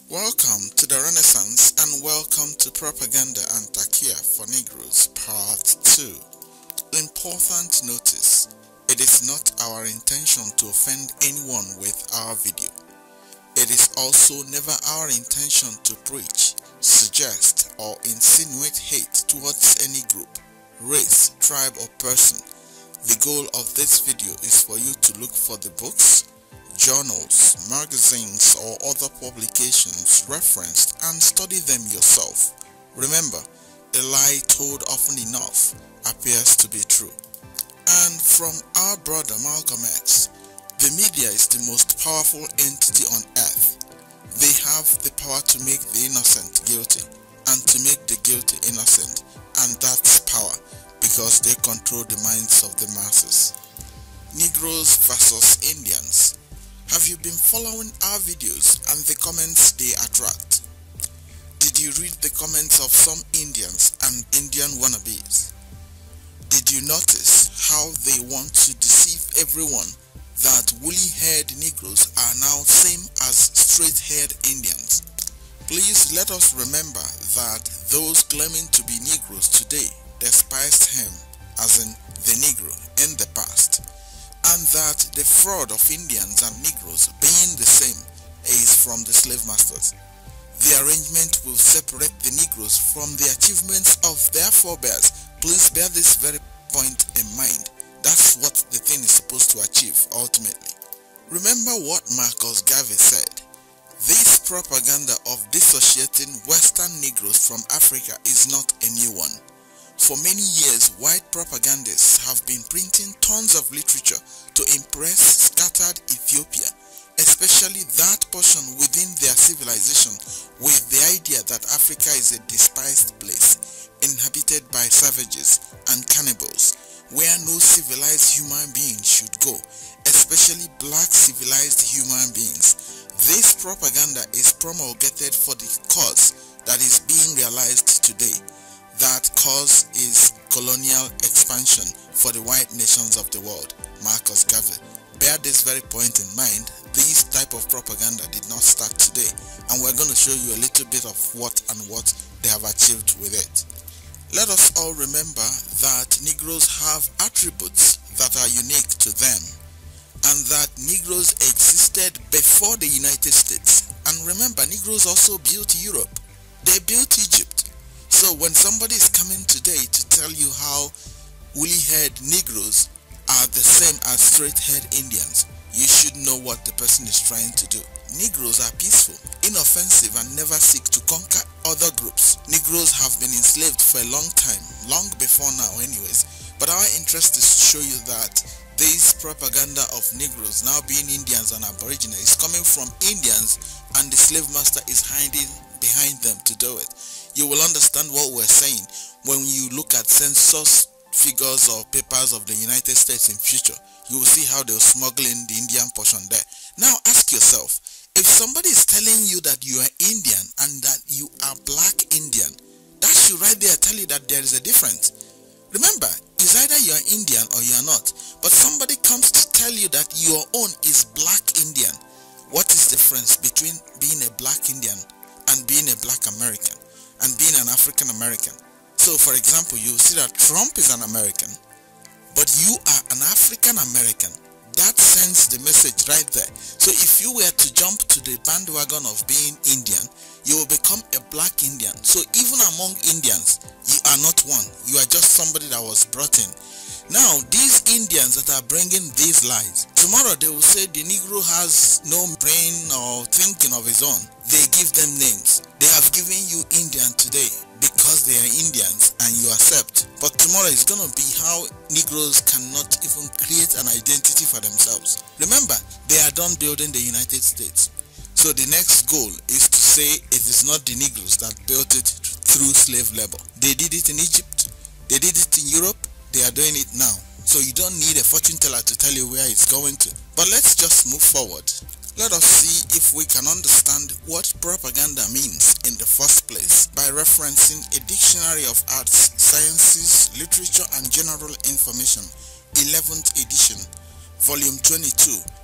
Welcome to the Renaissance and welcome to Propaganda and Taqiyya for Negroes Part 2. Important notice, it is not our intention to offend anyone with our video. It is also never our intention to preach, suggest or insinuate hate towards any group, race, tribe or person. The goal of this video is for you to look for the books, journals, magazines or other publications referenced and study them yourself. Remember, a lie told often enough appears to be true. And from our brother Malcolm X, the media is the most powerful entity on earth. They have the power to make the innocent guilty and to make the guilty innocent, and that's power because they control the minds of the masses. Negroes versus Indians. Have you been following our videos and the comments they attract? Did you read the comments of some Indians and Indian wannabes? Did you notice how they want to deceive everyone that woolly-haired Negroes are now same as straight-haired Indians? Please let us remember that those claiming to be Negroes today despised him, as in the Negro, in the past. And that the fraud of Indians and Negroes being the same is from the slave masters. The arrangement will separate the Negroes from the achievements of their forebears. Please bear this very point in mind. That's what the thing is supposed to achieve ultimately. Remember what Gustavus said. This propaganda of dissociating Western Negroes from Africa is not a new one. For many years, white propagandists have been printing tons of literature to impress scattered Ethiopia, especially that portion within their civilization, with the idea that Africa is a despised place, inhabited by savages and cannibals, where no civilized human being should go, especially black civilized human beings. This propaganda is promulgated for the cause that is being realized today. That cause is colonial expansion for the white nations of the world. Gustavus. Bear this very point in mind. This type of propaganda did not start today, and we're going to show you a little bit of what they have achieved with it. Let us all remember that Negroes have attributes that are unique to them, and that Negroes existed before the United States. And remember, Negroes also built Europe. They built Egypt. So when somebody is coming today to tell you how woolly-haired Negroes are the same as straight-haired Indians, you should know what the person is trying to do. Negroes are peaceful, inoffensive, and never seek to conquer other groups. Negroes have been enslaved for a long time, long before now anyways. But our interest is to show you that this propaganda of Negroes now being Indians and Aborigines is coming from Indians, and the slave master is hiding behind them to do it. You will understand what we're saying when you look at census figures or papers of the United States in future. You will see how they'll smuggle in the Indian portion there. Now ask yourself, if somebody is telling you that you are Indian and that you are black Indian, that should right there tell you that there is a difference. Remember, it's either you are Indian or you are not. But somebody comes to tell you that your own is black Indian. What is the difference between being a black Indian and being a black American and being an African American? So for example, you see that Trump is an American, but you are an African American. That sends the message right there. So if you were to jump to the bandwagon of being Indian, you will become a black Indian. So even among Indians, you are not one. You are just somebody that was brought in. Now, these Indians that are bringing these lies, tomorrow they will say the Negro has no brain or thinking of his own. They give them names. They have given you Indian today because they are Indians and you accept. But tomorrow it's going to be how Negroes cannot even create an identity for themselves. Remember, they are done building the United States. So the next goal is to say it is not the Negroes that built it through slave labor. They did it in Egypt. They did it in Europe. They are doing it now. So you don't need a fortune teller to tell you where it's going to. But let's just move forward. Let us see if we can understand what propaganda means in the first place by referencing a dictionary of arts, sciences, literature and general information, 11th edition, volume 22,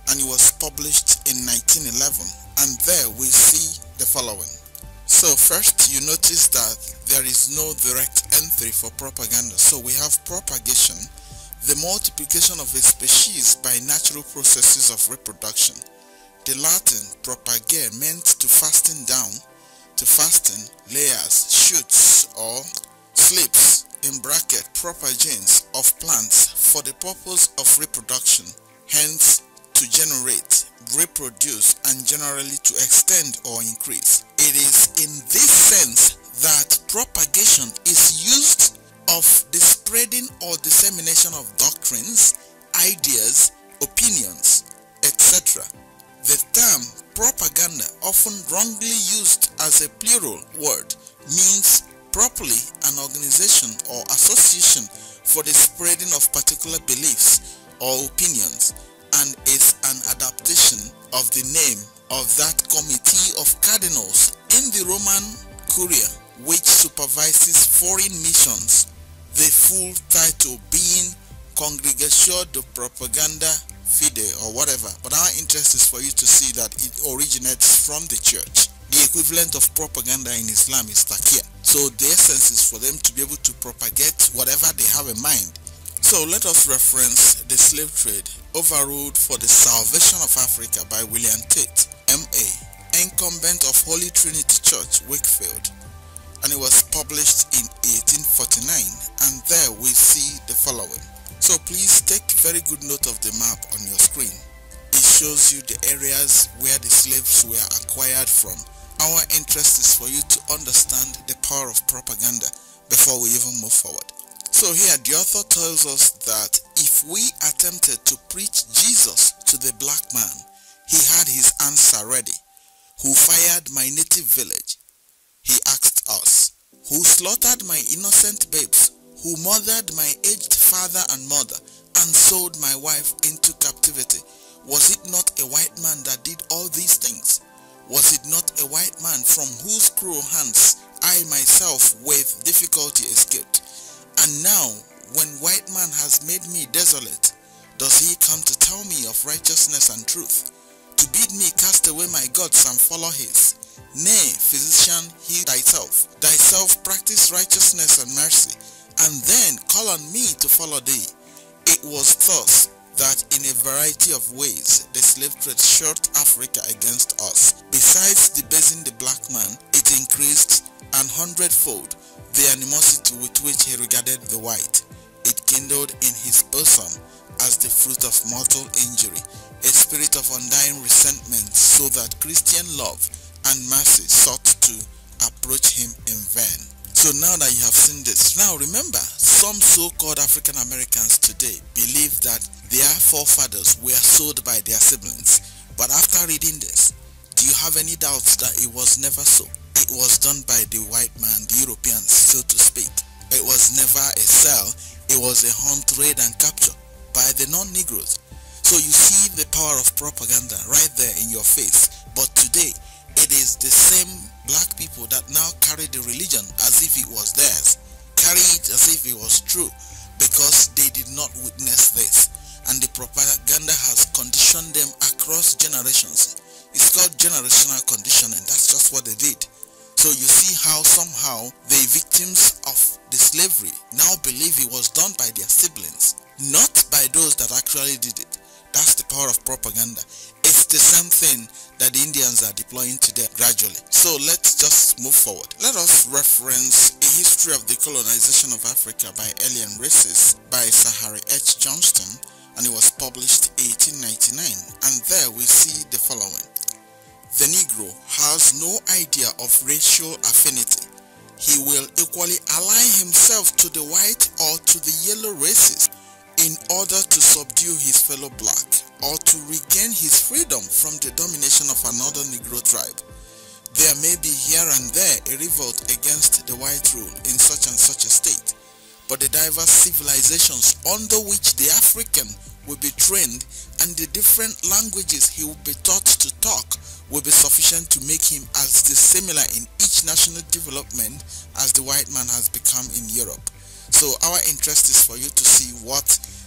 and it was published in 1911, and there we see the following. So first, you notice that there is no direct entry for propaganda. So we have propagation, the multiplication of a species by natural processes of reproduction. The Latin propagare meant to fasten down, to fasten layers, shoots or slips, in bracket propagenes of plants for the purpose of reproduction, hence to generate, reproduce, and generally to extend or increase. It is in this sense that propagation is used of the spreading or dissemination of doctrines, ideas, opinions, etc. The term propaganda, often wrongly used as a plural word, means properly an organization or association for the spreading of particular beliefs or opinions, and is an adaptation of the name of that committee of cardinals in the Roman Curia which supervises foreign missions, the full title being Congregatio de Propaganda Fide or whatever, but our interest is for you to see that it originates from the church. The equivalent of propaganda in Islam is Taqiyya. So the essence is for them to be able to propagate whatever they have in mind. So let us reference The Slave Trade, Overruled for the Salvation of Africa by William Tate, M.A., incumbent of Holy Trinity Church, Wakefield, and it was published in 1849, and there we see the following. So please take very good note of the map on your screen. It shows you the areas where the slaves were acquired from. Our interest is for you to understand the power of propaganda before we even move forward. So here the author tells us that if we attempted to preach Jesus to the black man, he had his answer ready. Who fired my native village? He asked us. Who slaughtered my innocent babes? Who murdered my aged father and mother and sold my wife into captivity? Was it not a white man that did all these things? Was it not a white man from whose cruel hands I myself with difficulty escaped? And now, when white man has made me desolate, does he come to tell me of righteousness and truth, to bid me cast away my gods and follow his? Nay, physician, heal thyself. Thyself practice righteousness and mercy, and then call on me to follow thee. It was thus that in a variety of ways the slave trade shot Africa against us. Besides debasing the black man, it increased an hundredfold the animosity with which he regarded the white. It kindled in his bosom as the fruit of mortal injury, a spirit of undying resentment, so that Christian love and mercy sought to approach him in vain. So now that you have seen this, now remember, some so-called African Americans today believe that their forefathers were sold by their siblings. But after reading this, do you have any doubts that it was never so? It was done by the white man, the Europeans, so to speak. It was never a sell, it was a hunt, raid and capture by the non-Negroes. So you see the power of propaganda right there in your face. But today, it is the same black people that now carry the religion as if it was theirs, carry it as if it was true, because they did not witness this. And the propaganda has conditioned them across generations. It's called generational conditioning. That's just what they did. So you see how somehow the victims of the slavery now believe it was done by their siblings, not by those that actually did it. That's the power of propaganda. It's the same thing that the Indians are deploying today gradually. So let's just move forward. Let us reference A History of the Colonization of Africa by Alien Races by Sir Harry H. Johnston, and it was published 1899. And there we see the following. The Negro has no idea of racial affinity. He will equally ally himself to the white or to the yellow races in order to subdue his fellow black or to regain his freedom from the domination of another Negro tribe. There may be here and there a revolt against the white rule in such and such a state, but the diverse civilizations under which the African will be trained and the different languages he will be taught to talk will be sufficient to make him as dissimilar in each national development as the white man has become in Europe. So our interest is for you to see what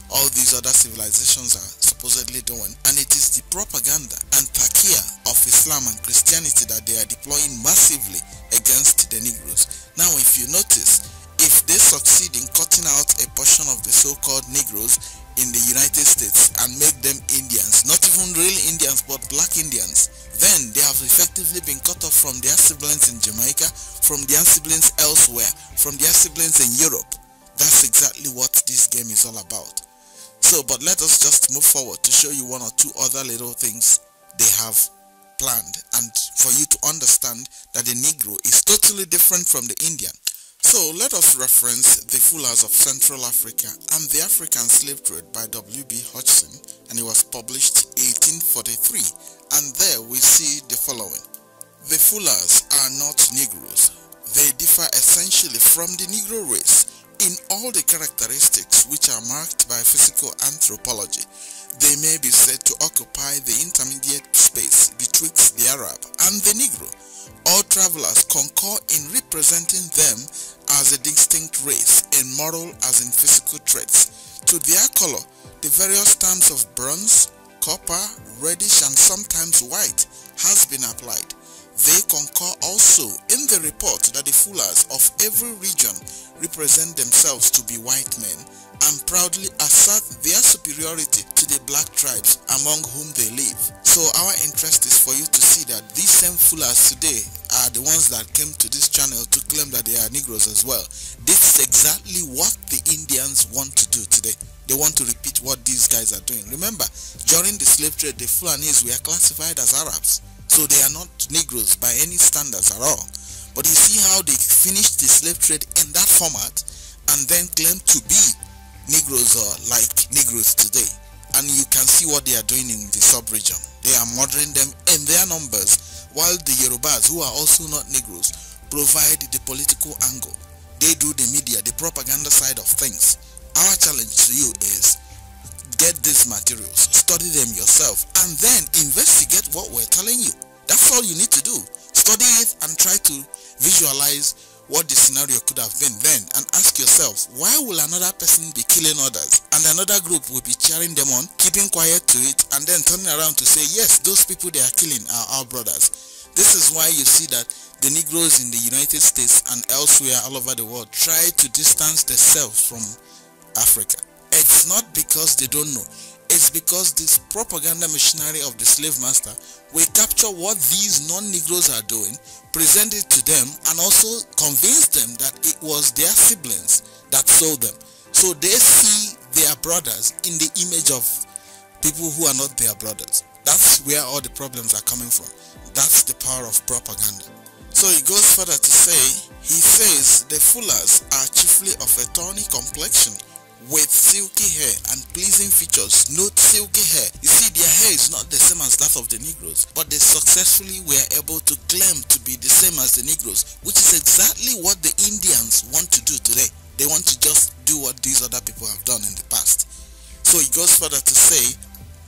all these other civilizations are supposedly doing, and it is the propaganda and Taqiyya of Islam and Christianity that they are deploying massively against the Negroes. Now, if you notice, if they succeed in cutting out a portion of the so-called Negroes in the United States and make them Indians, not even real Indians but black Indians, then they have effectively been cut off from their siblings in Jamaica, from their siblings elsewhere, from their siblings in Europe. That's exactly what this game is all about. So, but let us just move forward to show you one or two other little things they have planned, and for you to understand that the Negro is totally different from the Indian. So let us reference The Fullers of Central Africa and the African Slave Trade by W.B. Hodgson, and it was published 1843, and there we see the following. The Fullers are not Negroes. They differ essentially from the Negro race in all the characteristics which are marked by physical anthropology. They may be said to occupy the intermediate space betwixt the Arab and the Negro. All travelers concur in representing them as a distinct race in moral as in physical traits. To their color, the various terms of bronze, copper, reddish, and sometimes white has been applied. They concur also in the report that the Fullers of every region represent themselves to be white men and proudly assert their superiority to the black tribes among whom they live. So our interest is for you to see that these same Fullers today are the ones that came to this channel to claim that they are Negroes as well. This is exactly what the Indians want to do today. They want to repeat what these guys are doing. Remember, during the slave trade, the Fulanis were classified as Arabs. So they are not Negroes by any standards at all. But you see how they finished the slave trade in that format and then claim to be Negroes or like Negroes today. And you can see what they are doing in the sub-region. They are murdering them in their numbers, while the Yorubas, who are also not Negroes, provide the political angle. They do the media, the propaganda side of things. Our challenge to you is, get these materials, study them yourself, and then investigate what we're telling you. That's all you need to do. Study it and try to visualize what the scenario could have been then, and ask yourself, why will another person be killing others and another group will be cheering them on, keeping quiet to it, and then turning around to say, yes, those people they are killing are our brothers. This is why you see that the Negroes in the United States and elsewhere all over the world try to distance themselves from Africa. It's not because they don't know. It's because this propaganda machinery of the slave master will capture what these non-Negroes are doing, present it to them, and also convince them that it was their siblings that sold them. So they see their brothers in the image of people who are not their brothers. That's where all the problems are coming from. That's the power of propaganda. So he goes further to say, he says the Fullers are chiefly of a tawny complexion, with silky hair and pleasing features. Note silky hair. You see, their hair is not the same as that of the Negroes, but they successfully were able to claim to be the same as the Negroes, which is exactly what the Indians want to do today. They want to just do what these other people have done in the past. So he goes further to say,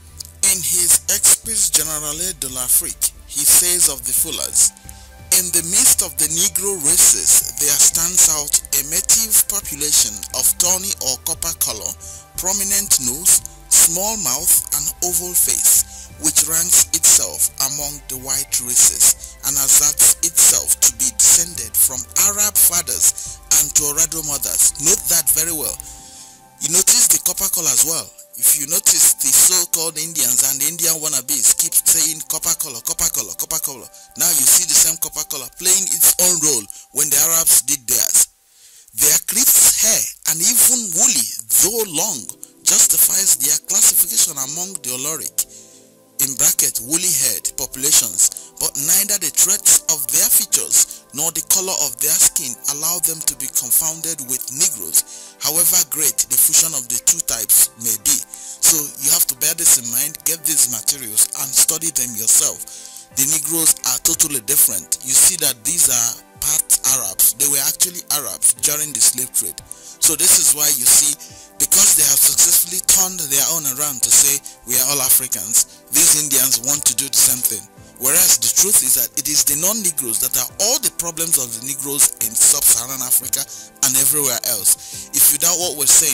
in his Expis Generale de l'Afrique, he says of the Fullers, in the midst of the Negro races, there stands out a native population of tawny or copper color, prominent nose, small mouth, and oval face, which ranks itself among the white races, and asserts itself to be descended from Arab fathers and Torado mothers. Note that very well. You notice the copper color as well. If you notice, the so-called Indians and the Indian wannabes keep saying copper color, copper color, copper color. Now you see the same copper color playing its own role when the Arabs did theirs. Their crisp hair and even woolly, though long, justifies their classification among the Olaudah, in bracket woolly-haired populations, but neither the traits of their features nor the color of their skin allow them to be confounded with Negroes, however great the fusion of the two types may be. So you have to bear this in mind, get these materials and study them yourself. The Negroes are totally different. You see that these are part Arabs. They were actually Arabs during the slave trade. So this is why you see, because they have successfully turned their own around to say we are all Africans, these Indians want to do the same thing. Whereas the truth is that it is the non-Negroes that are all the problems of the Negroes in sub-Saharan Africa and everywhere else. If you doubt what we're saying,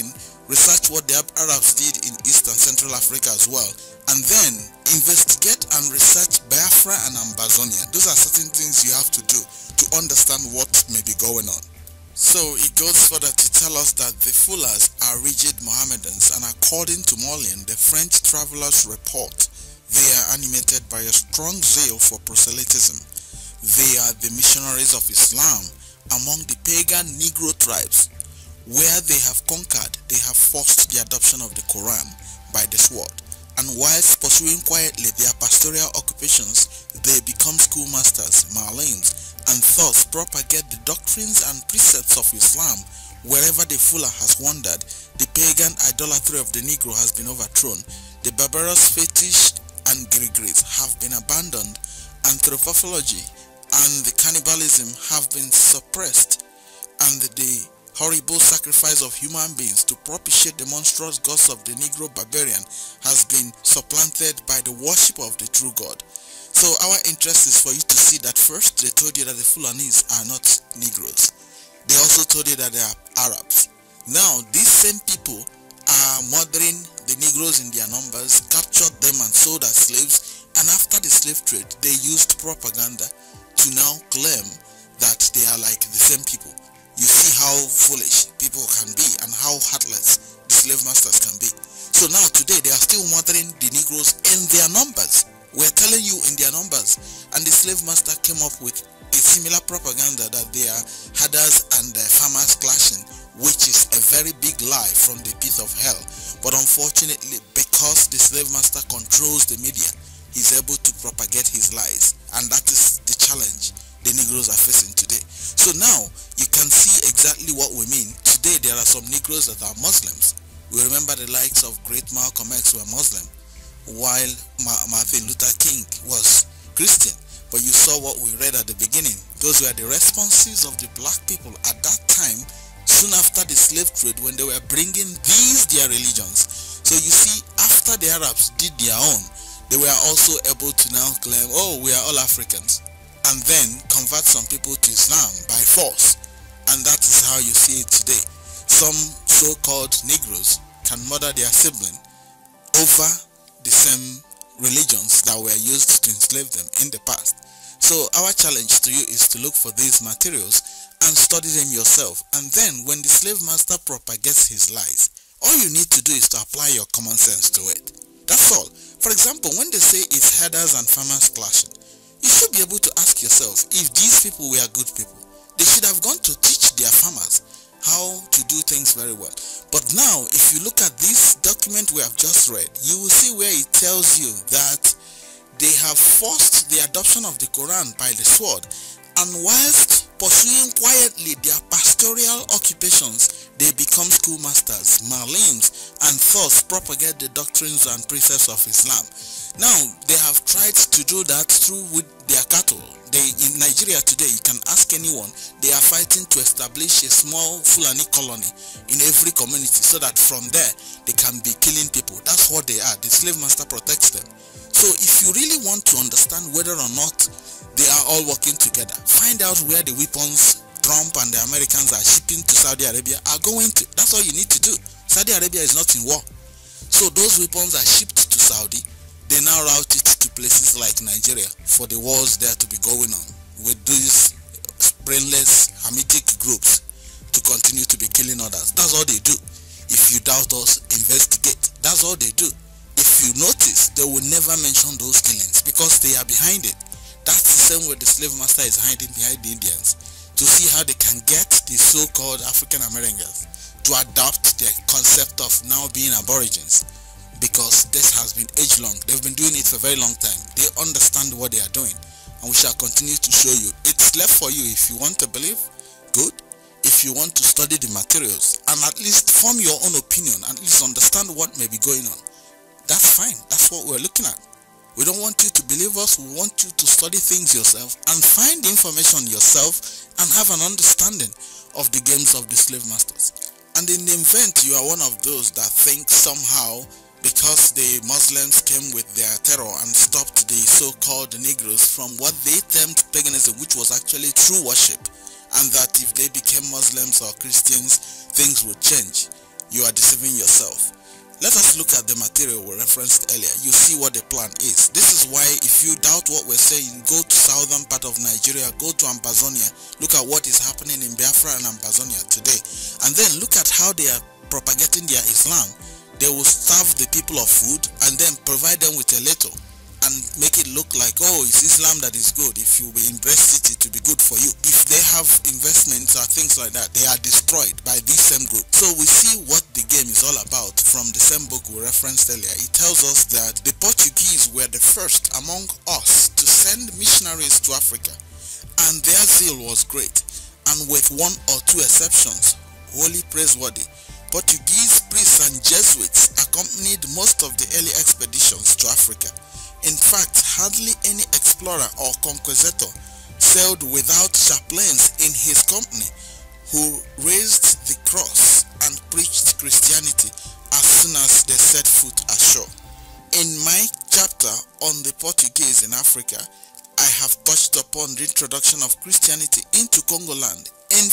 research what the Arabs did in East and Central Africa as well, and then investigate and research Biafra and Ambazonia. Those are certain things you have to do to understand what may be going on. So it goes further to tell us that the Fullahs are rigid Mohammedans, and according to Mollien, the French travelers report, they are animated by a strong zeal for proselytism. They are the missionaries of Islam among the pagan Negro tribes. Where they have conquered, they have forced the adoption of the Quran by the sword, and whilst pursuing quietly their pastoral occupations, they become schoolmasters, malims, and thus propagate the doctrines and precepts of Islam. Wherever the Fullah has wandered, the pagan idolatry of the Negro has been overthrown, the barbarous fetish and grigris have been abandoned, anthropology and the cannibalism have been suppressed, and the horrible sacrifice of human beings to propitiate the monstrous gods of the Negro barbarian has been supplanted by the worship of the true God. So our interest is for you to see that first they told you that the Fulanis are not Negroes. They also told you that they are Arabs. Now these same people are murdering the Negroes in their numbers, captured them and sold as slaves, and after the slave trade they used propaganda to now claim that they are like the same people. You see how foolish people can be and how heartless the slave masters can be. So now today they are still murdering the Negroes in their numbers. We're telling you in their numbers. And the slave master came up with a similar propaganda that they are herders and farmers clashing, which is a very big lie from the pit of hell. But unfortunately, because the slave master controls the media, he's able to propagate his lies. And that is the challenge the Negroes are facing today. So now you can see exactly what we mean. Today there are some Negroes that are Muslims. We remember the likes of great Malcolm X were Muslim, while Martin Luther King was Christian. But you saw what we read at the beginning. Those were the responses of the black people at that time, soon after the slave trade, when they were bringing these their religions. So you see, after the Arabs did their own, they were also able to now claim, oh, we are all Africans, and then convert some people to Islam by force. And that is how you see it today. Some so-called Negroes can murder their sibling over the same religions that were used to enslave them in the past. So our challenge to you is to look for these materials and study them yourself. And then when the slave master propagates his lies, all you need to do is to apply your common sense to it. That's all. For example, when they say it's herders and farmers clashing, you should be able to ask yourself, if these people were good people, they should have gone to teach their farmers how to do things very well. But now, if you look at this document we have just read, you will see where it tells you that they have forced the adoption of the Quran by the sword, and whilst pursuing quietly their pastoral occupations, they become schoolmasters, malims, and thus propagate the doctrines and precepts of Islam. Now, they have tried to do that through with their cattle. In Nigeria today, you can ask anyone, they are fighting to establish a small Fulani colony in every community so that from there, they can be killing people. That's what they are. The slave master protects them. So if you really want to understand whether or not they are all working together, find out where the weapons Trump and the Americans are shipping to Saudi Arabia are going to. That's all you need to do. Saudi Arabia is not in war. So those weapons are shipped to Saudi. They now route it to places like Nigeria for the wars there to be going on with these brainless Hamitic groups to continue to be killing others. That's all they do. If you doubt us, investigate. That's all they do. If you notice, they will never mention those killings because they are behind it. That's the same way the slave master is hiding behind the Indians to see how they can get the so-called African Americans to adopt the concept of now being aborigines, because this has been age-long. They've been doing it for a very long time. They understand what they are doing, and we shall continue to show you. It's left for you. If you want to believe, good. If you want to study the materials and at least form your own opinion, at least understand what may be going on, that's fine. That's what we're looking at. We don't want you to believe us. We want you to study things yourself and find the information yourself and have an understanding of the games of the slave masters. And in the event you are one of those that think somehow because the Muslims came with their terror and stopped the so-called Negroes from what they termed paganism, which was actually true worship, and that if they became Muslims or Christians, things would change, you are deceiving yourself. Let us look at the material we referenced earlier. You see what the plan is. This is why if you doubt what we're saying, go to southern part of Nigeria, go to Ambazonia, look at what is happening in Biafra and Ambazonia today, and then look at how they are propagating their Islam. They will starve the people of food and then provide them with a little and make it look like, oh, it's Islam that is good. If you embrace it, it will be good for you. If they have investments or things like that, they are destroyed by this same group. So we see what the game is all about from the same book we referenced earlier. It tells us that the Portuguese were the first among us to send missionaries to Africa, and their zeal was great. And with one or two exceptions, wholly praiseworthy, Portuguese priests and Jesuits accompanied most of the early expeditions to Africa. In fact, hardly any explorer or conquistador sailed without chaplains in his company who raised the cross and preached Christianity as soon as they set foot ashore. In my chapter on the Portuguese in Africa, I have touched upon the introduction of Christianity into Congo land. In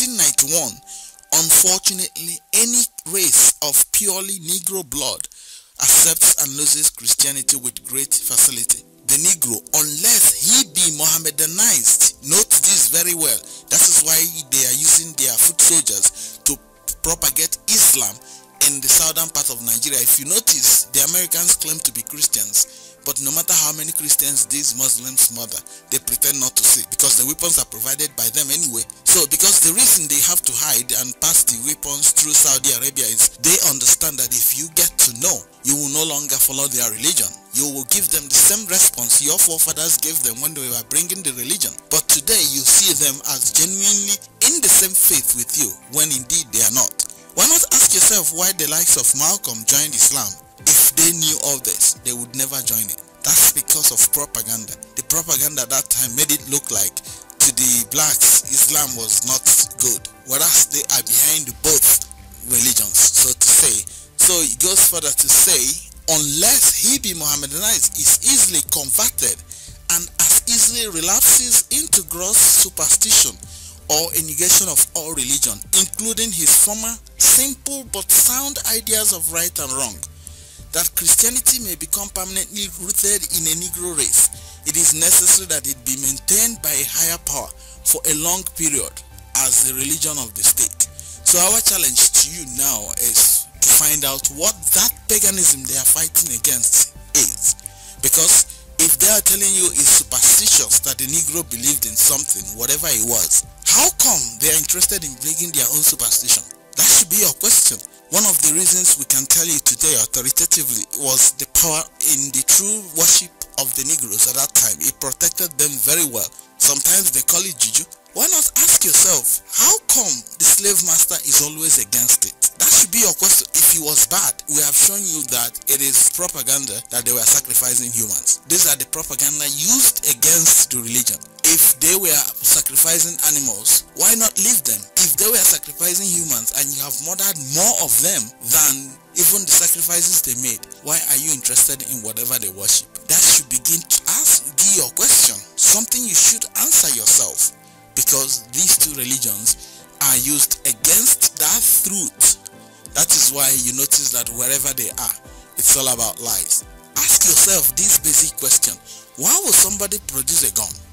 1491, unfortunately, any race of purely Negro blood accepts and loses Christianity with great facility. The Negro, unless he be Mohammedanized, note this very well. That is why they are using their foot soldiers to propagate Islam in the southern part of Nigeria. If you notice, the Americans claim to be Christians, but no matter how many Christians these Muslims murder, they pretend not to see, because the weapons are provided by them anyway. So because the reason they have to hide and pass the weapons through Saudi Arabia is they understand that if you get to know, you will no longer follow their religion. You will give them the same response your forefathers gave them when they were bringing the religion. But today you see them as genuinely in the same faith with you, when indeed they are not. Why not ask yourself why the likes of Malcolm joined Islam? If they knew all this, they would never join it. That's because of propaganda. The propaganda at that time made it look like to the blacks, Islam was not good, whereas they are behind both religions, so to say. So it goes further to say, unless he be Mohammedanized, is easily converted and as easily relapses into gross superstition or a negation of all religion, including his former simple but sound ideas of right and wrong, that Christianity may become permanently rooted in a Negro race, it is necessary that it be maintained by a higher power for a long period as the religion of the state. So our challenge to you now is to find out what that paganism they are fighting against is. Because if they are telling you it's superstitious that the Negro believed in something, whatever it was, how come they are interested in bringing their own superstition? That should be your question. One of the reasons we can tell you today authoritatively was the power in the true worship of the Negroes at that time. It protected them very well. Sometimes they call it juju. Why not ask yourself, how come the slave master is always against it? That should be your question. If he was bad, we have shown you that it is propaganda that they were sacrificing humans. These are the propaganda used against the religion. If they were sacrificing animals, why not leave them? If they were sacrificing humans and you have murdered more of them than even the sacrifices they made, why are you interested in whatever they worship? That should begin to be your question. Something you should answer yourself. Because these two religions are used against that truth. That is why you notice that wherever they are, it's all about lies. Ask yourself this basic question: why would somebody produce a gun?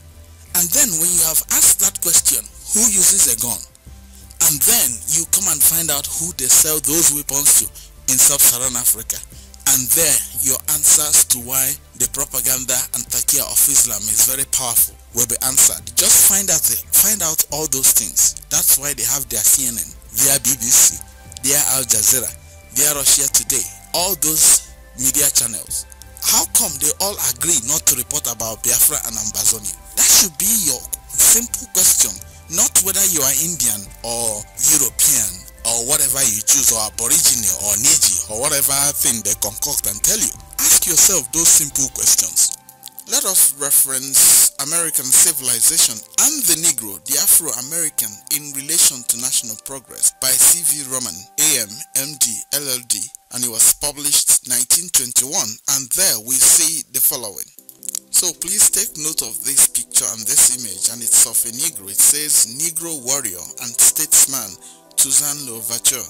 And then when you have asked that question, who uses a gun? And then you come and find out who they sell those weapons to in sub-Saharan Africa. And there, your answers to why the propaganda and Taqiyya of Islam is very powerful will be answered. Just find out all those things. That's why they have their CNN, their BBC, their Al Jazeera, their Russia Today, all those media channels. How come they all agree not to report about Biafra and Ambazonia? That should be your simple question, not whether you are Indian or European or whatever you choose, or Aborigine or Niji or whatever thing they concoct and tell you. Ask yourself those simple questions. Let us reference American civilization and the Negro, the Afro-American, in relation to national progress by C.V. Roman, AM, MD, LLD, and it was published 1921, and there we see the following. So please take note of this picture and this image, and it's of a Negro. It says Negro warrior and statesman Toussaint Louverture,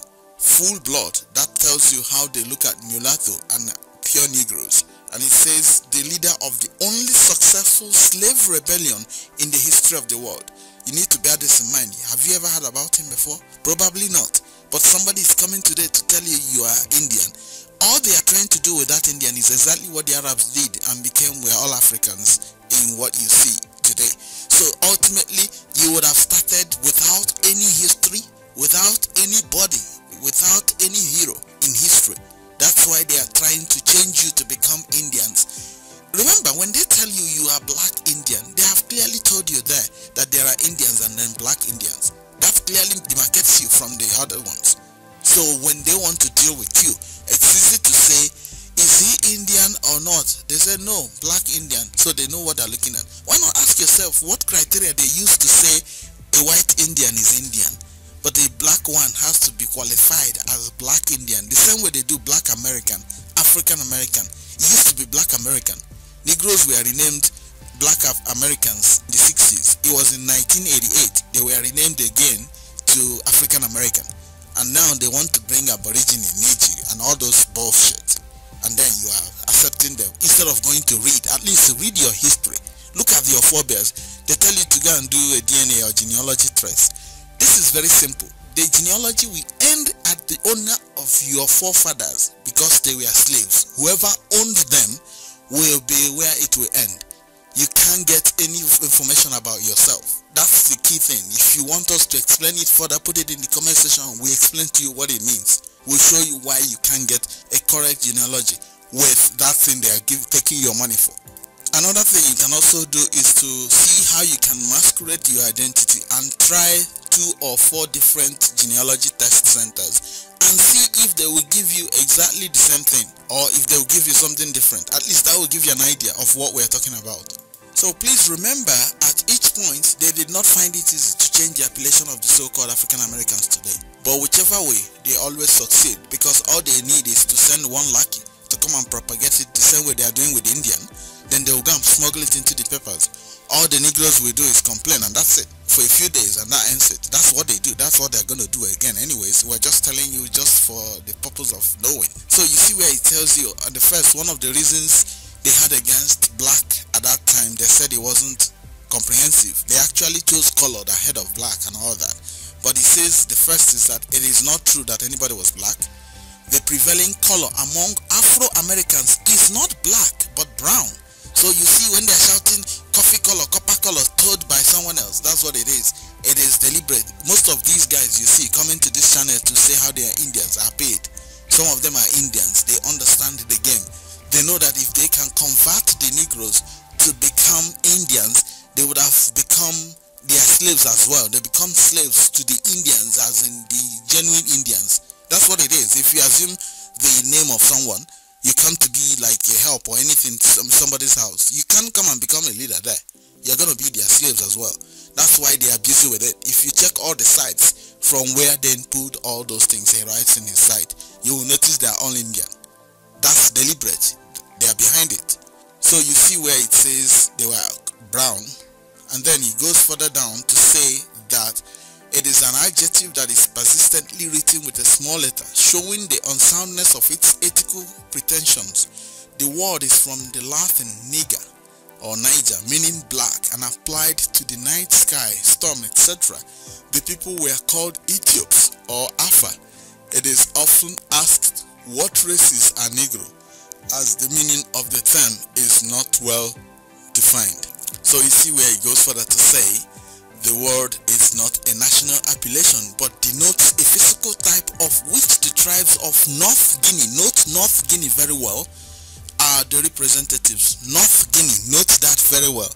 full blood. That tells you how they look at mulatto and pure Negroes. And it says the leader of the only successful slave rebellion in the history of the world. You need to bear this in mind. Have you ever heard about him before? Probably not. But somebody is coming today to tell you you are Indian. All they are trying to do with that Indian is exactly what the Arabs did and we're all Africans in what you see today. So ultimately, you would have started without any history, without anybody, without any hero in history. That's why they are trying to change you to become Indians. Remember, when they tell you you are black Indian, they have clearly told you there that there are Indians and then black Indians. That clearly demarcates you from the other ones. So when they want to deal with you, it's easy to say, is he Indian or not? They say no, black Indian, so they know what they're looking at. Why not ask yourself what criteria they use to say a white Indian is Indian, but the black one has to be qualified as black Indian? The same way they do black American, African American. It used to be black American. Negroes were renamed black Americans in the 60s. It was in 1988 they were renamed again to African American. And now they want to bring Aborigine in Nigeria and all those bullshit. And then you are accepting them instead of going to read. At least read your history. Look at your forebears. They tell you to go and do a DNA or genealogy trace. This is very simple. The genealogy will end at the owner of your forefathers because they were slaves. Whoever owned them will be where it will end. You can't get any information about yourself. That's the key thing. If you want us to explain it further, put it in the comment section. We explain to you what it means. We'll show you why you can't get a correct genealogy with that thing they are taking your money for. Another thing you can also do is to see how you can masquerade your identity and try 2 or 4 different genealogy test centers and see if they will give you exactly the same thing or if they will give you something different. At least that will give you an idea of what we're talking about. So please remember, at each point, they did not find it easy to change the appellation of the so-called African Americans today. But whichever way, they always succeed because all they need is to send one lackey to come and propagate it the same way they are doing with the Indian. Then they will go and smuggle it into the papers. All the Negroes will do is complain and that's it. For a few days and that ends it. That's what they do. That's what they're going to do again. Anyways, we're just telling you just for the purpose of knowing. So you see where it tells you, at the first, one of the reasons they had against black at that time, they said it wasn't comprehensive. They actually chose color ahead of black and all that. But he says the first is that it is not true that anybody was black. The prevailing color among Afro-Americans is not black but brown. So you see when they're shouting coffee color, copper color, told by someone else, that's what it is. It is deliberate. Most of these guys you see coming to this channel to say how they are Indians are paid. Some of them are Indians. They understand the game. They know that if they can convert the Negroes to become Indians, they would have become their slaves as well. They become slaves to the Indians as in the genuine Indians. That's what it is. If you assume the name of someone, you come to be like a help or anything to somebody's house, you can't come and become a leader there. You're going to be their slaves as well. That's why they are busy with it. If you check all the sites from where they put all those things he writes in his site, you will notice they are all Indian. That's deliberate. They are behind it. So you see where it says they were brown, and then he goes further down to say that it is an adjective that is persistently written with a small letter, showing the unsoundness of its ethical pretensions. The word is from the Latin niger or Niger, meaning black, and applied to the night sky, storm, etc. The people were called Ethiops or Afa. It is often asked what races are Negro, as the meaning of the term is not well defined. So you see where he goes further to say the word is not a national appellation but denotes a physical type of which the tribes of North Guinea, note North Guinea very well, are the representatives. North Guinea, note that very well.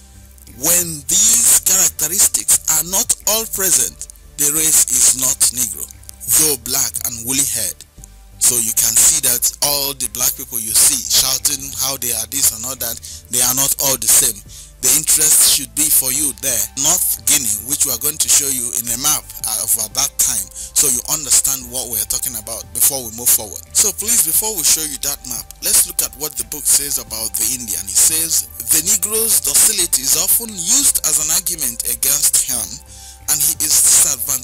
When these characteristics are not all present, the race is not Negro, though black and woolly haired. So you can see that all the black people you see shouting how they are this and all that, they are not all the same. The interest should be for you there. North Guinea, which we are going to show you in a map of at that time, so you understand what we're talking about before we move forward. So please, before we show you that map, let's look at what the book says about the Indian. It says, the Negro's docility is often used as an argument against him, and he is disadvantaged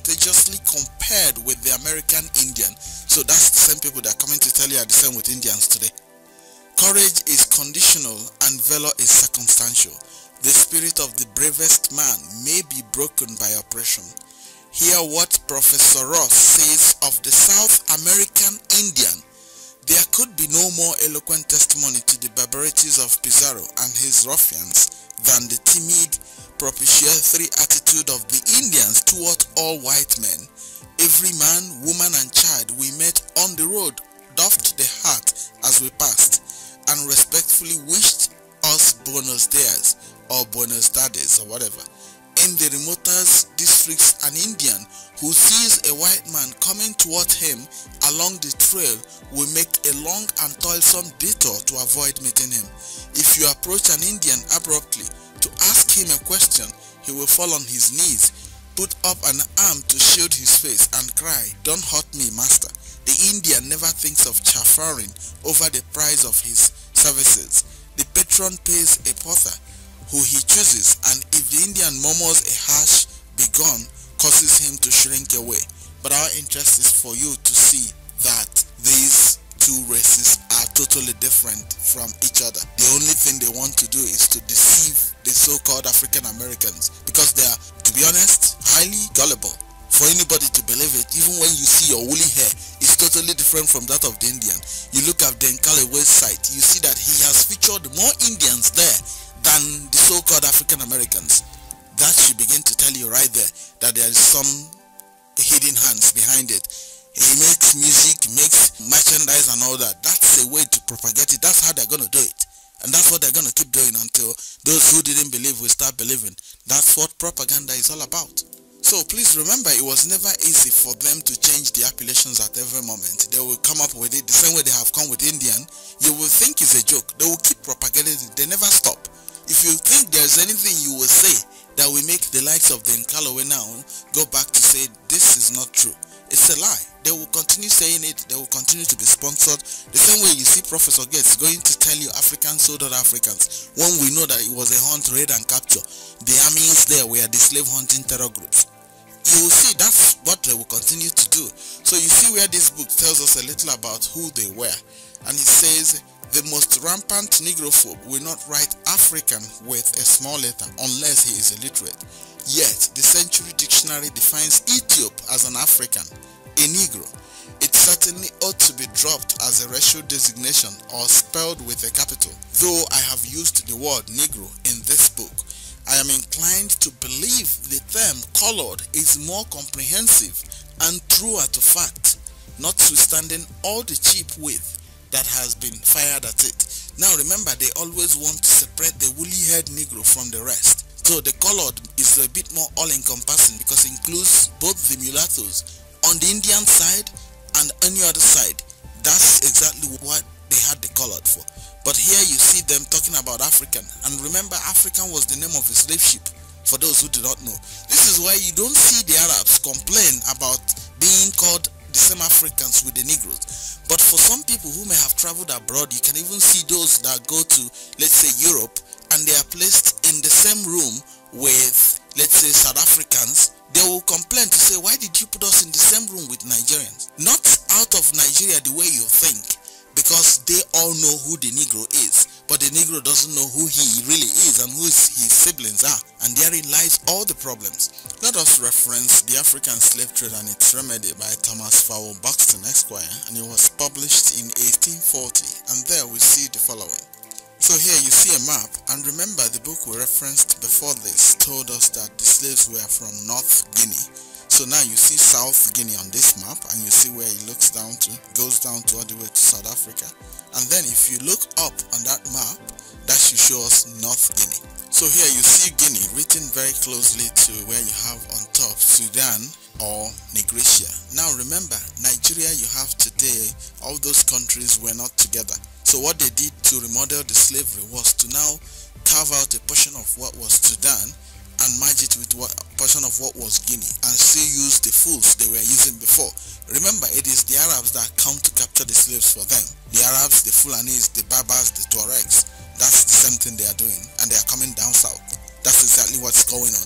advantageously compared with the American Indian. So that's the same people that are coming to tell you are the same with Indians today. Courage is conditional and valor is circumstantial. The spirit of the bravest man may be broken by oppression. Hear what Professor Ross says of the South American Indian. There could be no more eloquent testimony to the barbarities of Pizarro and his ruffians than the timid, propitiatory attitude of the Indians toward all white men. Every man, woman and child we met on the road doffed the hat as we passed and respectfully wished us Buenos Dias or Buenos Tardes or whatever. In the remotest districts, an Indian who sees a white man coming toward him along the trail will make a long and toilsome detour to avoid meeting him. If you approach an Indian abruptly to ask him a question, he will fall on his knees, put up an arm to shield his face and cry, "Don't hurt me, master." The Indian never thinks of chaffering over the price of his services. The patron pays a porter who he chooses, and if the Indian murmurs a harsh "begone," causes him to shrink away. But our interest is for you to see that these two races are totally different from each other. The only thing they want to do is to deceive the so-called African Americans, because they are, to be honest, highly gullible. For anybody to believe it, even when you see your woolly hair, it's totally different from that of the Indian. You look at the Nkalewe's site, you see that he has featured more Indians there than the so-called African Americans. That should begin to tell you right there that there is some hidden hands behind it. He makes music, makes merchandise and all that. That's a way to propagate it. That's how they're going to do it. And that's what they're going to keep doing until those who didn't believe will start believing. That's what propaganda is all about. So please remember, it was never easy for them to change the appellations at every moment. They will come up with it the same way they have come with Indian. You will think it's a joke. They will keep propagating it. They never stop. If you think there's anything you will say that will make the likes of the Nkalawe now go back to say this is not true, it's a lie. They will continue saying it. They will continue to be sponsored. The same way you see Professor Gates going to tell you Africans sold other Africans, when we know that it was a hunt, raid and capture. The armies there were the slave hunting terror groups. You will see that's what they will continue to do. So you see where this book tells us a little about who they were. And it says, the most rampant Negrophobe will not write African with a small letter unless he is illiterate. Yet, the Century Dictionary defines Ethiop as an African, a Negro. It certainly ought to be dropped as a racial designation or spelled with a capital. Though I have used the word Negro in this book, I am inclined to believe the term colored is more comprehensive and truer to fact, notwithstanding all the cheap wit that has been fired at it. Now remember, they always want to separate the woolly-haired Negro from the rest. So the colored is a bit more all-encompassing because it includes both the mulattoes on the Indian side and any other side. That's exactly what they had the colored for. But here you see them talking about African. And remember, African was the name of a slave ship, for those who do not know. This is why you don't see the Arabs complain about being called the same Africans with the Negroes. But for some people who may have traveled abroad, you can even see those that go to, let's say, Europe, and they are placed in the same room with, let's say, South Africans. They will complain to say, why did you put us in the same room with Nigerians? Not out of Nigeria the way you think, because they all know who the Negro is, but the Negro doesn't know who he really is and who his siblings are, and therein lies all the problems. Let us reference The African Slave Trade and Its Remedy by Thomas Fowell Buxton, Esquire, and it was published in 1840, and there we see the following. So here you see a map, and remember the book we referenced before this told us that the slaves were from North Guinea. So now you see South Guinea on this map, and you see where it looks down to, goes down to all the way to South Africa. And then if you look up on that map, that should show us North Guinea. So here you see Guinea written very closely to where you have on top Sudan or Nigeria. Now remember, Nigeria you have today, all those countries were not together. So what they did to remodel the slavery was to now carve out a portion of what was Sudan and merge it with a portion of what was Guinea, and still use the fools they were using before. Remember, it is the Arabs that come to capture the slaves for them. The Arabs, the Fulanis, the Berbers, the Tuaregs. That's the same thing they are doing, and they are coming down south. That's exactly what's going on.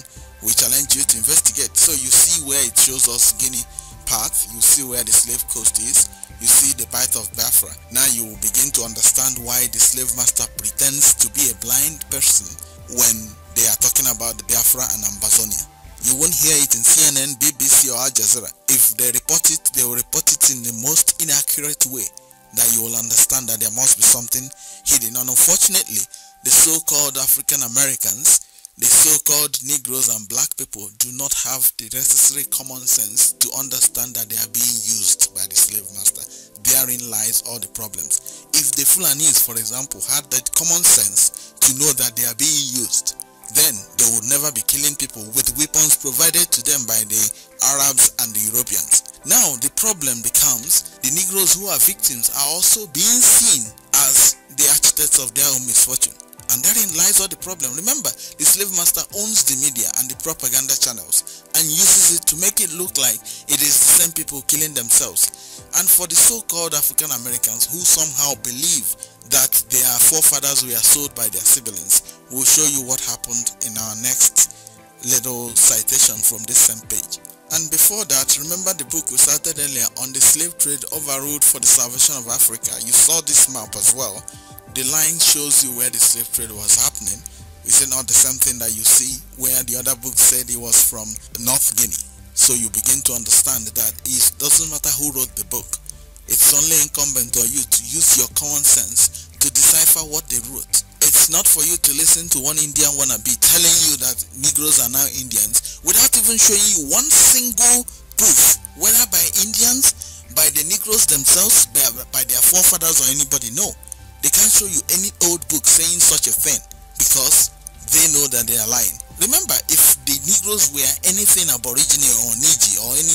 We challenge you to investigate. So you see where it shows us Guinea path, you see where the slave coast is, you see the Bight of Biafra. Now you will begin to understand why the slave master pretends to be a blind person when they are talking about the Biafra and Ambazonia. You won't hear it in CNN, BBC or Al Jazeera. If they report it, they will report it in the most inaccurate way that you will understand that there must be something hidden. And unfortunately, the so-called African Americans, the so-called Negroes and black people do not have the necessary common sense to understand that they are being used by the slave master. Therein lies all the problems. If the Fulanis, for example, had that common sense to know that they are being used, then they would never be killing people with weapons provided to them by the Arabs and the Europeans. Now the problem becomes the Negroes who are victims are also being seen as the architects of their own misfortune. And therein lies all the problem. Remember, the slave master owns the media and the propaganda channels and uses it to make it look like it is the same people killing themselves. And for the so-called African Americans who somehow believe that their forefathers were sold by their siblings, we'll show you what happened in our next little citation from this same page. And before that, remember the book we started earlier on the slave trade overruled for the salvation of Africa. You saw this map as well. The line shows you where the slave trade was happening. Is it not the same thing that you see where the other book said it was from North Guinea? So you begin to understand that it doesn't matter who wrote the book. It's only incumbent on you to use your common sense to decipher what they wrote. It's not for you to listen to one Indian wannabe telling you that Negroes are now Indians without even showing you one single proof, whether by Indians, by the Negroes themselves, by their forefathers or anybody. No. They can't show you any old book saying such a thing because they know that they are lying. Remember, if the Negroes were anything Aborigine or Niji or any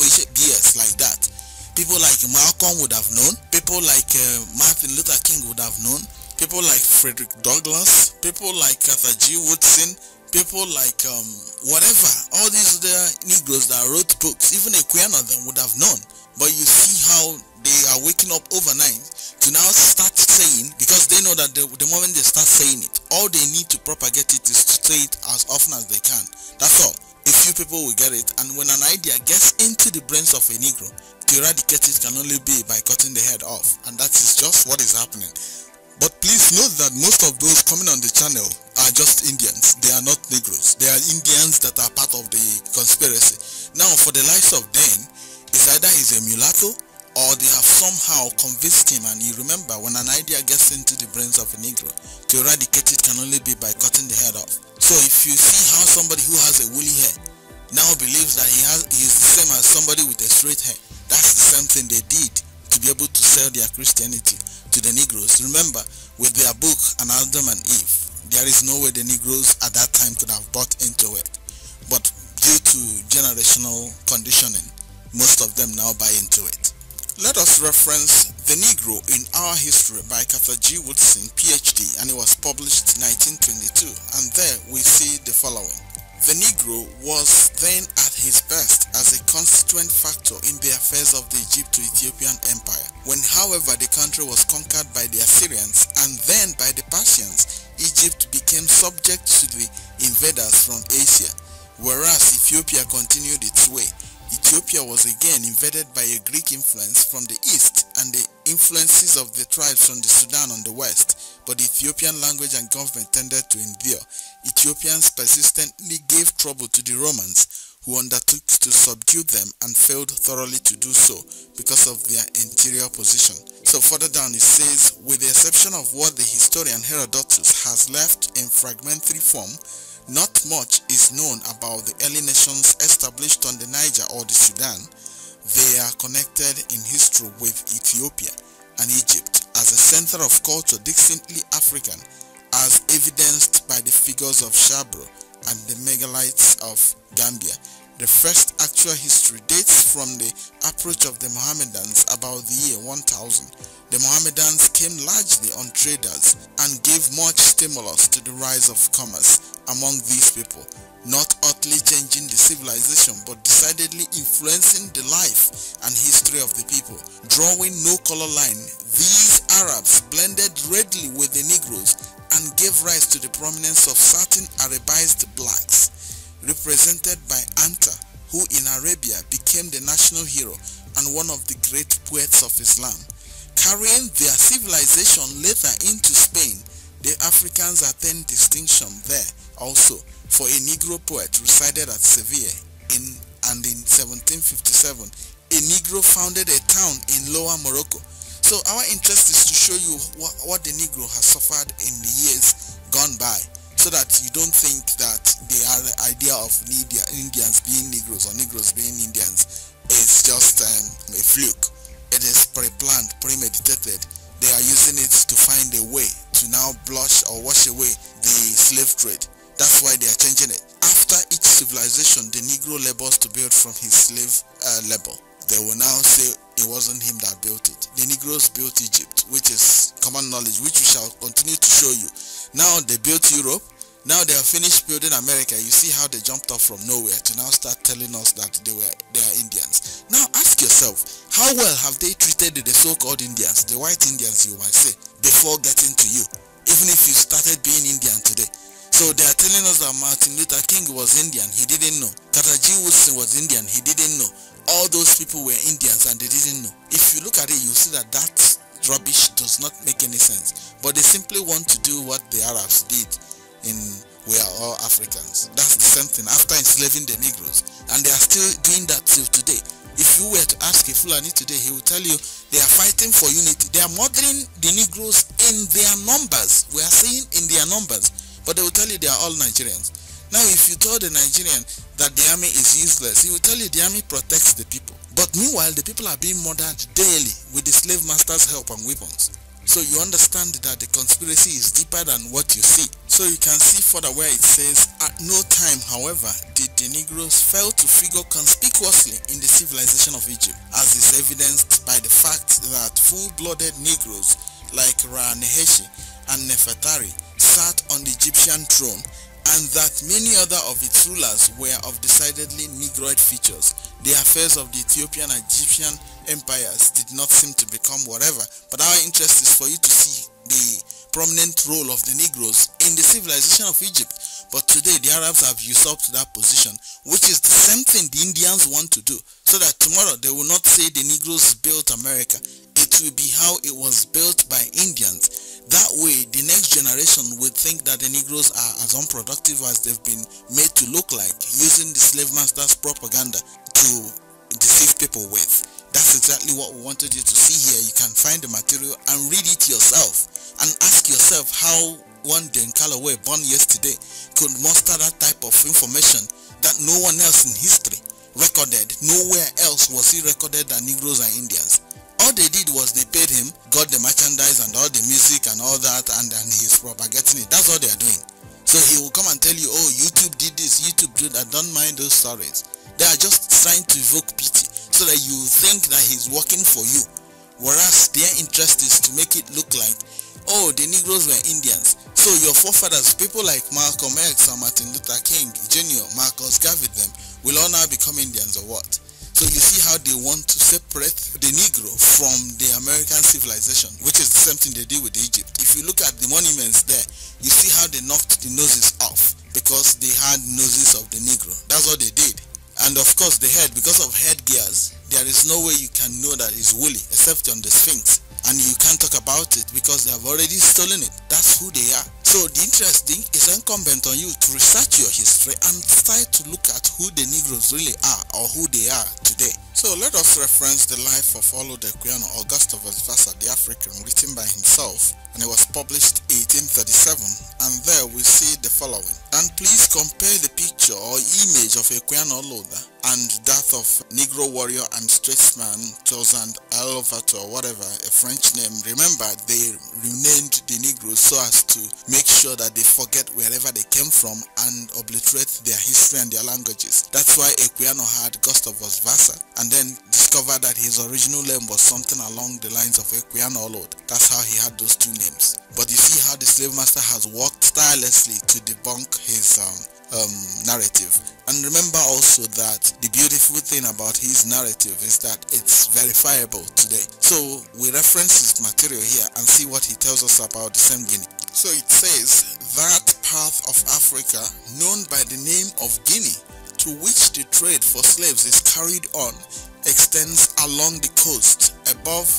BS like that, people like Malcolm would have known, people like Martin Luther King would have known, people like Frederick Douglass, people like Arthur G. Woodson, people like whatever, all these other Negroes that wrote books, even Equiano them would have known. But you see how they are waking up overnight to now start saying, because they know that the moment they start saying it, all they need to propagate it is to say it as often as they can. That's all. A few people will get it, and when an idea gets into the brains of a Negro, to eradicate it can only be by cutting the head off, and that is just what is happening. But please note that most of those coming on the channel are just Indians. They are not Negroes. They are Indians that are part of the conspiracy. Now, for the likes of them, it's either he's a mulatto or they have somehow convinced him. And you remember, when an idea gets into the brains of a Negro, to eradicate it can only be by cutting the head off. So if you see how somebody who has a woolly hair now believes that he is the same as somebody with a straight hair, that's the same thing they did to be able to sell their Christianity to the Negroes. Remember, with their book, An Adam and Eve, there is no way the Negroes at that time could have bought into it. But due to generational conditioning, most of them now buy into it. Let us reference The Negro in Our History by Arthur G. Woodson, PhD, and it was published in 1922. And there we see the following. The Negro was then at his best as a constituent factor in the affairs of the Egypt-to-Ethiopian Empire. When, however, the country was conquered by the Assyrians and then by the Persians, Egypt became subject to the invaders from Asia, whereas Ethiopia continued its way. Ethiopia was again invaded by a Greek influence from the east and the influences of the tribes from the Sudan on the west, but the Ethiopian language and government tended to endure. Ethiopians persistently gave trouble to the Romans, who undertook to subdue them and failed thoroughly to do so because of their interior position. So further down it says, with the exception of what the historian Herodotus has left in fragmentary form, not much is known about the early nations established on the Niger or the Sudan. They are connected in history with Ethiopia and Egypt as a center of culture distinctly African, as evidenced by the figures of Shabro and the megaliths of Gambia. The first actual history dates from the approach of the Mohammedans about the year 1000. The Mohammedans came largely on traders and gave much stimulus to the rise of commerce among these people, not utterly changing the civilization but decidedly influencing the life and history of the people. Drawing no color line, these Arabs blended readily with the Negroes and gave rise to the prominence of certain Arabized blacks. represented by Anta, who in Arabia became the national hero and one of the great poets of Islam. Carrying their civilization later into Spain, the Africans attained distinction there also, for a Negro poet resided at Seville and in 1757, a Negro founded a town in Lower Morocco. So our interest is to show you what the Negro has suffered in the years gone by, so that you don't think that the idea of Indians being Negroes or Negroes being Indians is just a fluke. It is pre-planned, premeditated. They are using it to find a way to now blush or wash away the slave trade. That's why they are changing it. After each civilization, the Negro labors to build from his slave labor. They will now say it wasn't him that built it. The Negroes built Egypt, which is common knowledge, which we shall continue to show you. Now they built Europe. Now they have finished building America. You see how they jumped off from nowhere to now start telling us that they are Indians. Now ask yourself, how well have they treated the so-called Indians, the white Indians you might say, before getting to you, even if you started being Indian today? So they are telling us that Martin Luther King was Indian, he didn't know. Kataji Woodson was Indian, he didn't know. All those people were Indians and they didn't know. If you look at it, you see that rubbish does not make any sense. But they simply want to do what the Arabs did we are all Africans. That's the same thing after enslaving the Negroes. And they are still doing that till today. If you were to ask a Fulani today, he will tell you they are fighting for unity. They are murdering the Negroes in their numbers. We are saying in their numbers. But they will tell you they are all Nigerians. Now if you told a Nigerian that the army is useless, he will tell you the army protects the people. But meanwhile, the people are being murdered daily with the slave masters' help and weapons. So you understand that the conspiracy is deeper than what you see. So you can see further where it says, at no time, however, did the Negroes fail to figure conspicuously in the civilization of Egypt, as is evidenced by the fact that full-blooded Negroes like Ra Neheshi and Nefertari sat on the Egyptian throne, and that many other of its rulers were of decidedly Negroid features. The affairs of the Ethiopian and Egyptian empires did not seem to become whatever, but our interest is for you to see the prominent role of the Negroes in the civilization of Egypt. But today the Arabs have usurped that position, which is the same thing the Indians want to do, so that tomorrow they will not say the Negroes built America. It will be how it was built by Indians. That way, the next generation would think that the Negroes are as unproductive as they've been made to look like, using the slave masters' propaganda to deceive people with. That's exactly what we wanted you to see here. You can find the material and read it yourself, and ask yourself how one Dan Calloway born yesterday could muster that type of information that no one else in history recorded. Nowhere else was he recorded than Negroes and Indians. All they did was they paid him, got the merchandise and all the music and all that, and then he's propagating it. That's all they are doing. So he will come and tell you, oh, YouTube did this, YouTube did that. Don't mind those stories. They are just trying to evoke pity so that you think that he's working for you. Whereas their interest is to make it look like, oh, the Negroes were Indians. So your forefathers, people like Malcolm X and Martin Luther King Jr., Marcus Garvey, them, will all now become Indians or what? So you see how they want to separate the Negro from the American civilization, which is the same thing they did with Egypt. If you look at the monuments there, you see how they knocked the noses off because they had noses of the Negro. That's what they did. And of course the head, because of headgears, there is no way you can know that it's woolly except on the Sphinx. And you can't talk about it because they have already stolen it. That's who they are. So the interesting is incumbent on you to research your history and start to look at who the Negroes really are or who they are today. So let us reference the life of Olaudah Equiano or Gustavus Vassa, the African, written by himself, and it was published 1837, and there we see the following. And please compare the picture or image of Equiano Olaudah and that of Negro warrior and statesman Toussaint Louverture or whatever, a French name. Remember, they renamed the Negroes so as to make sure that they forget wherever they came from and obliterate their history and their languages. That's why Equiano had Gustavus Vassa, and then discovered that his original name was something along the lines of Equiano Olaudah. That's how he had those two names. But you see how the slave master has worked tirelessly to debunk his narrative. And remember also that the beautiful thing about his narrative is that it's verifiable today. So we reference his material here and see what he tells us about the same Guinea. So it says that part of Africa known by the name of Guinea, to which the trade for slaves is carried on, extends along the coast above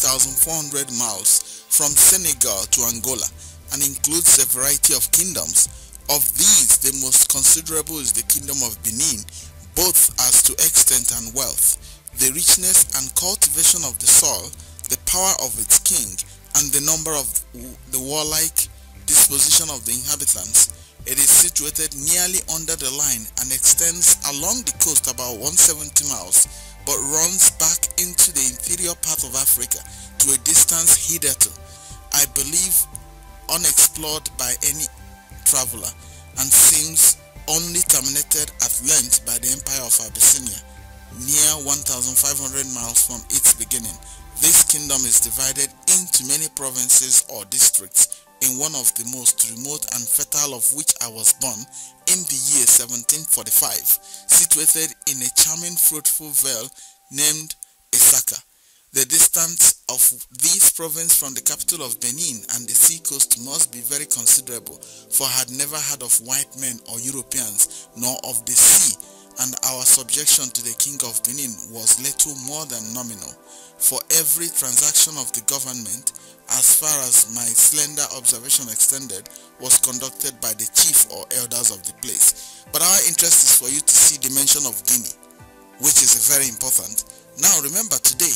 3,400 miles from Senegal to Angola and includes a variety of kingdoms. Of these, the most considerable is the Kingdom of Benin, both as to extent and wealth, the richness and cultivation of the soil, the power of its king, and the number of the warlike disposition of the inhabitants. It is situated nearly under the line and extends along the coast about 170 miles, but runs back into the interior part of Africa to a distance hitherto, I believe, unexplored by any traveler, and seems only terminated at length by the Empire of Abyssinia, near 1,500 miles from its beginning. This kingdom is divided into many provinces or districts, in one of the most remote and fertile of which I was born in the year 1745, situated in a charming fruitful vale named Isaka. The distance of this province from the capital of Benin and the sea coast must be very considerable, for I had never heard of white men or Europeans, nor of the sea, and our subjection to the king of Benin was little more than nominal. For every transaction of the government, as far as my slender observation extended, was conducted by the chief or elders of the place. But our interest is for you to see the mention of Guinea, which is very important. Now remember, today,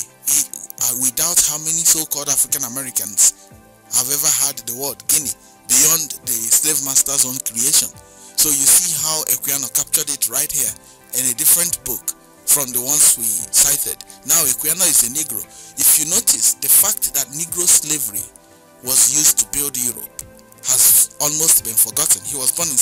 we doubt how many so-called African Americans have ever heard the word Guinea beyond the slave master's own creation. So you see how Equiano captured it right here in a different book from the ones we cited. Now Equiano is a Negro. If you notice, the fact that Negro slavery was used to build Europe has almost been forgotten. He was born in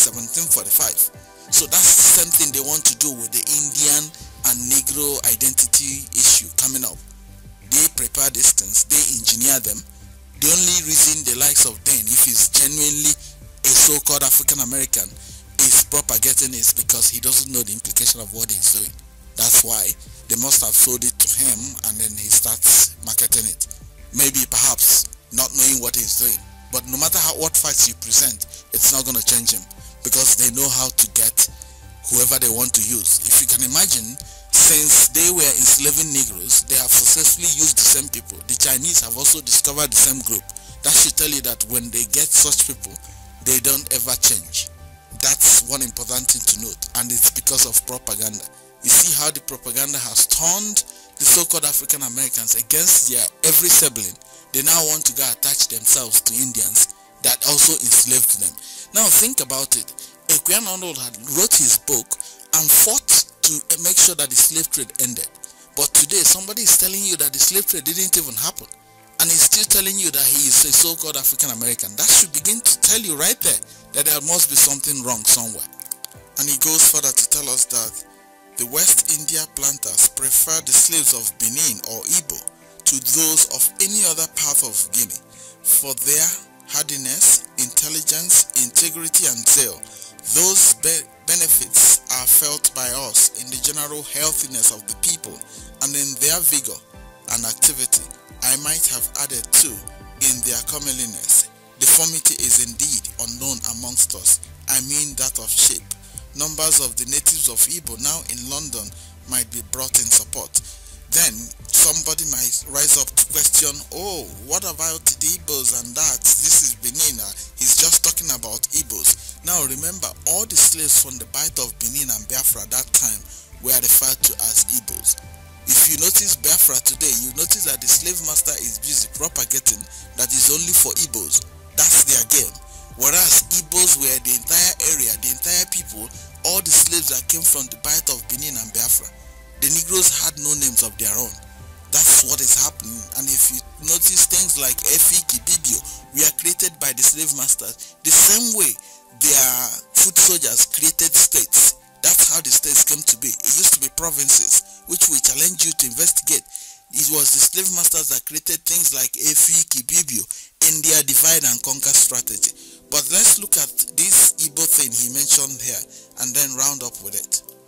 1745. So that's the same thing they want to do with the Indian and Negro identity issue coming up. They prepare these things, they engineer them. The only reason the likes of Dan, if he's genuinely a so-called African American, is propagating is because he doesn't know the implication of what he's doing. That's why they must have sold it to him and then he starts marketing it. Maybe perhaps not knowing what he's doing. But no matter what facts you present, it's not going to change him, because they know how to get whoever they want to use. If you can imagine, since they were enslaving Negroes, they have successfully used the same people. The Chinese have also discovered the same group. That should tell you that when they get such people, they don't ever change. That's one important thing to note, and it's because of propaganda. You see how the propaganda has turned the so-called African Americans against their every sibling. They now want to go attach themselves to Indians that also enslaved them. Now think about it. Equiano had wrote his book and fought to make sure that the slave trade ended. But today somebody is telling you that the slave trade didn't even happen, and he's still telling you that he is a so-called African American. That should begin to tell you right there that there must be something wrong somewhere. And he goes further to tell us that the West India planters prefer the slaves of Benin or Igbo to those of any other part of Guinea for their hardiness, intelligence, integrity, and zeal. Those benefits are felt by us in the general healthiness of the people and in their vigor and activity. I might have added too, in their comeliness. Deformity is indeed unknown amongst us. I mean that of shape. Numbers of the natives of Igbo now in London might be brought in support. Then somebody might rise up to question, oh, what about the Igbos and that? This is Benin. He's just talking about Igbos. Now remember, all the slaves from the Bight of Benin and Biafra at that time were referred to as Igbos. If you notice Biafra today, you notice that the slave master is busy propagating that is only for Igbos. That's their game. Whereas Igbos were the entire area, the entire people, all the slaves that came from the Bight of Benin and Biafra. The Negroes had no names of their own. That's what is happening. And if you notice things like Efi, Kibibio were created by the slave masters, the same way their foot soldiers created states. That's how the states came to be. It used to be provinces, which we challenge you to investigate. It was the slave masters that created things like Efi, Kibibio in their divide and conquer strategy. But let's look at this Igbo thing he mentioned here and then round up with it.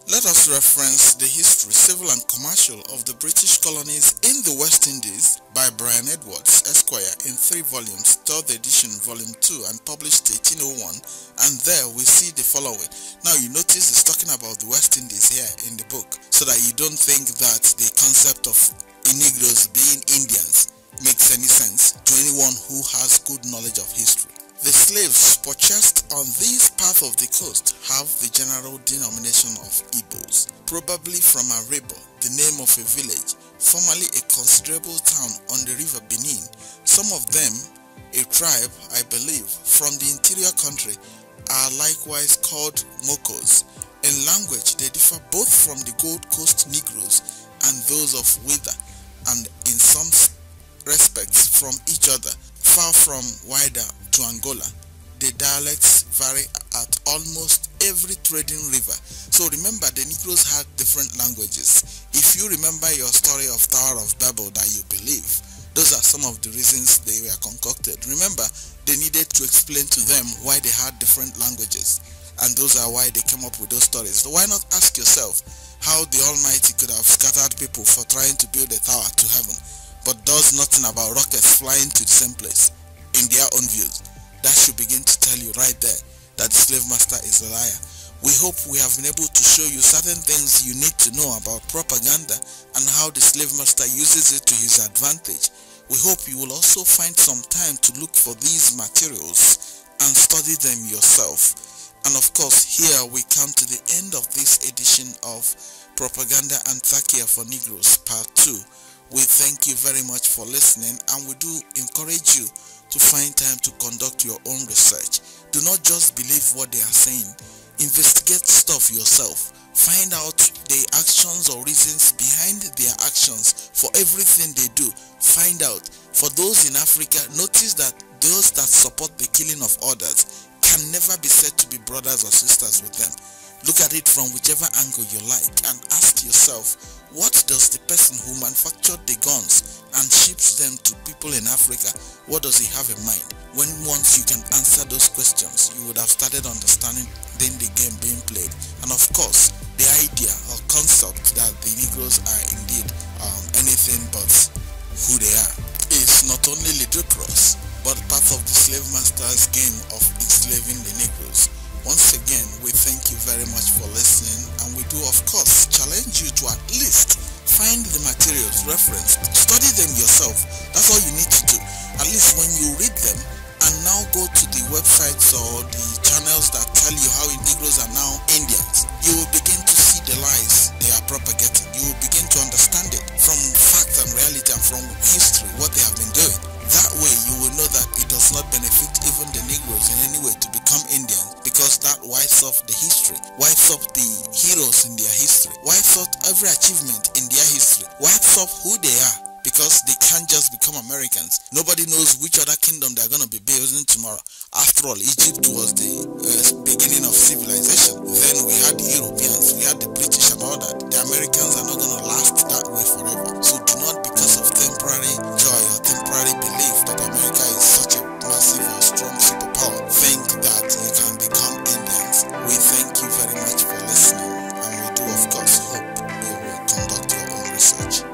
Let us reference the history, civil and commercial of the British colonies in the West Indies by Brian Edwards, Esquire, in 3 volumes, 3rd edition, volume 2, and published 1801, and there we see the following. Now you notice it's talking about the West Indies here in the book, so that you don't think that the concept of Negroes being Indians makes any sense to anyone who has good knowledge of history. The slaves purchased on this part of the coast have the general denomination of Igbos, probably from Arebo, the name of a village, formerly a considerable town on the river Benin. Some of them, a tribe, I believe, from the interior country, are likewise called Mokos. In language, they differ both from the Gold Coast Negroes and those of Wheatley, and in some respects from each other. Far from wider to Angola, the dialects vary at almost every trading river. So remember, the Negroes had different languages. If you remember your story of Tower of Babel that you believe, those are some of the reasons they were concocted. Remember, they needed to explain to them why they had different languages, and those are why they came up with those stories. So why not ask yourself how the Almighty could have scattered people for trying to build a tower to heaven, but does nothing about rockets flying to the same place in their own views? That should begin to tell you right there that the slave master is a liar. We hope we have been able to show you certain things you need to know about propaganda and how the slave master uses it to his advantage. We hope you will also find some time to look for these materials and study them yourself. And of course, here we come to the end of this edition of Propaganda and Taqiyya for Negroes Part 2. We thank you very much for listening, and we do encourage you to find time to conduct your own research. Do not just believe what they are saying. Investigate stuff yourself. Find out the actions or reasons behind their actions for everything they do. Find out. For those in Africa, notice that those that support the killing of others can never be said to be brothers or sisters with them. Look at it from whichever angle you like and ask yourself, what does the person who manufactured the guns and ships them to people in Africa, what does he have in mind? When once you can answer those questions, you would have started understanding then the game being played. And of course, the idea or concept that the Negroes are indeed anything but who they are is not only ludicrous, but part of the slave master's game of enslaving the Negroes. Once again, we thank you very much for listening, and we do of course challenge you to at least find the materials referenced, study them yourself. That's all you need to do. At least when you read them, and now go to the websites or the channels that tell you how Negroes are now Indians, you will begin to see the lies they are propagating. You will begin to understand it from fact and reality and from history, what they have been doing. That way you will know that it does not benefit even the Negroes in any way to become Indians, because that wipes off the history, wipes off the heroes in their history, wipes off every achievement in their history, wipes off who they are, because they can't just become Americans. Nobody knows which other kingdom they're going to be building tomorrow. After all, Egypt was the beginning of civilization. Then we had the Europeans, we had the British and all that. The Americans are not going to last that way forever. So do not, because of temporary joy or temporary belief that America is such a massive or strong superpower, think that you can become Indians. We thank you very much for listening, and we do of course hope you will conduct your own research.